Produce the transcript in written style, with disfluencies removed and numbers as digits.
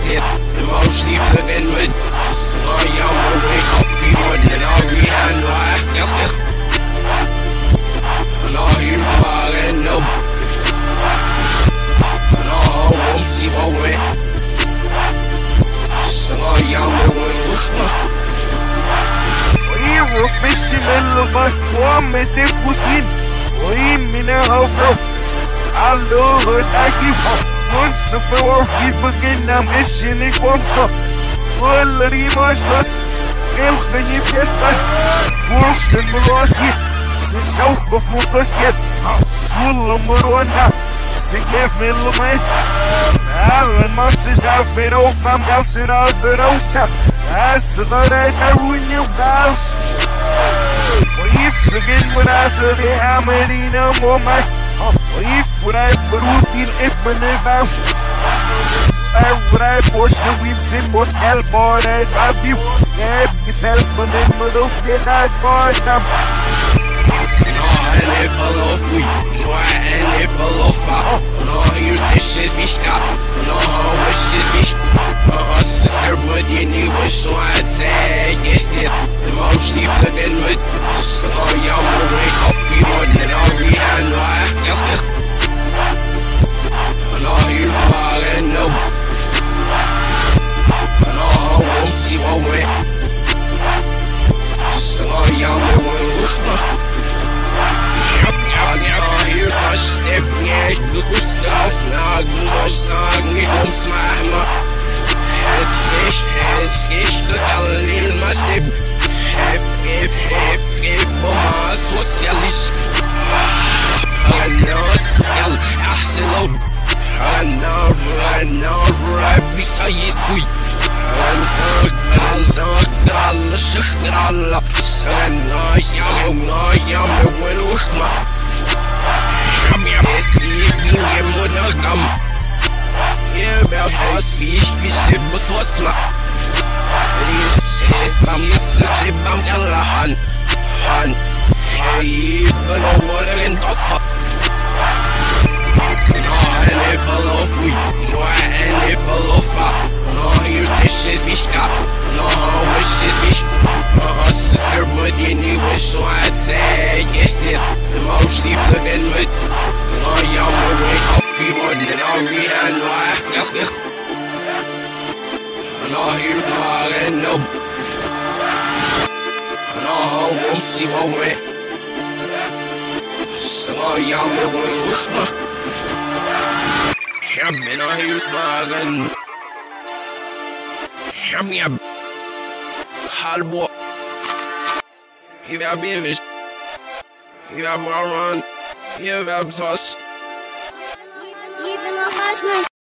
it. Emotionally putting with. Oh, y'all will wake up, be more than all 3Hunna. Yes. And all here's my and no. And all won't see what went. So all y'all will win. Fishing in the bus, warm and different skin. We mean a whole bro. I love her, I give up. Once a for keep again, I'm missing it from some. All of the emotions, elk and you best touch. Worse than the lost get. Since out before us get. Full of Morona. Say, give me a man. I'll march it out, fade off, I'm bouncing out the nose. I said that I ruin your house. If again when I said the hammer no more my if when I put in if when I found I would I push the whips in was elbow that I be it's help when they move the night for them. And it below me, and it below five. No, you this shit be stop. No, what shit be sister, but you knew what so I take it's it. Emotionally putting with. So y'all will wake up, be more than all 3Hunna. Yes. And all here's my and no. And all won't see what went. So y'all will win. Here's my step, yeah, look what's off. Now, I'm sorry, don't smile. Head sketch, look out in my step. Half, for my socialist. I know, right beside you, sweet. I'm so, yeah, about how speech, fish, was what's my. It's I'm gonna hunt. Hey, but no one in the fuck. No, and it below me. No, and it below five. No, here this shit be stop. No, what shit be. Sister, but you knew what so I take. Yes, it. Emotionally putting with. Oh, y'all will wake up, be more than all 3Hunna. Yes. And all here's my and no. And all won't see what went. So y'all will win. I've been on here's my and hear me up. Hard boy. If I be a bitch. If I run. If I toss. Even a freshman.